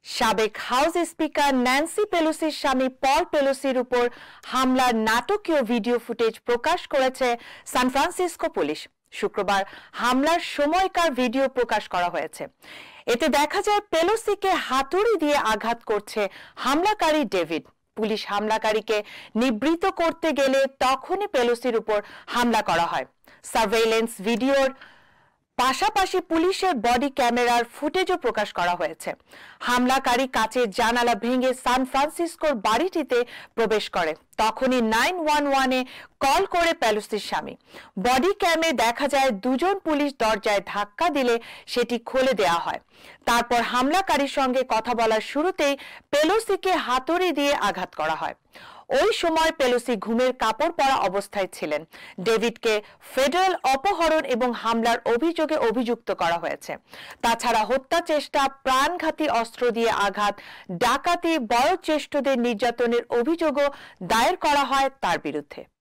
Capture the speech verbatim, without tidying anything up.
সাবেক house speaker Nancy পেলোসির স্বামী পল পেলোসির উপর হামলার নাটকীয় ভিডিও ফুটেজ প্রকাশ করেছে সান ফ্রান্সিসকো পুলিশ। শুক্রবার হামলার সময়কার ভিডিও প্রকাশ করা হয়েছে। এতে দেখা যায় পেলোসিকে হাতুড়ি দিয়ে আঘাত করছে হামলাকারী ডেভিড। পুলিশ হামলাকারীকে নিবৃত্ত করতে গেলে তখনই পেলোসির উপর হামলা করা হয়। সার্ভেইলেন্স ভিডিওর পাশাপাশি পুলিশের বডি ক্যামেরার ফুটেজও প্রকাশ করা হয়েছে। হামলাকারী কাচের জানালা ভেঙে সান ফ্রান্সিসকোর বাড়িটিতে প্রবেশ করে। তখনই নাইন ওয়ান ওয়ানে কল করে পেলোসির স্বামী। বডি ক্যামে দেখা যায় দুজন পুলিশ দরজায় ধাক্কা দিলে সেটি খুলে দেওয়া হয়। তারপর হামলাকারীর সঙ্গে কথা বলার শুরুতেই পেলোসিকে হাতুড়ি দিয়ে আঘাত করা হয়। ওই সময় পেলোসি ঘুমের কাপড় পরা অবস্থায় ছিলেন। ডেভিডকে ফেডারেল অপহরণ এবং হামলার অভিযোগে অভিযুক্ত করা হয়েছে। তাছাড়া হত্যা চেষ্টা, প্রাণঘাতী অস্ত্র দিয়ে আঘাত, ডাকাতি, বয়োজ্যেষ্ঠদের নির্যাতনের অভিযোগও দায়ের করা হয় তার বিরুদ্ধে।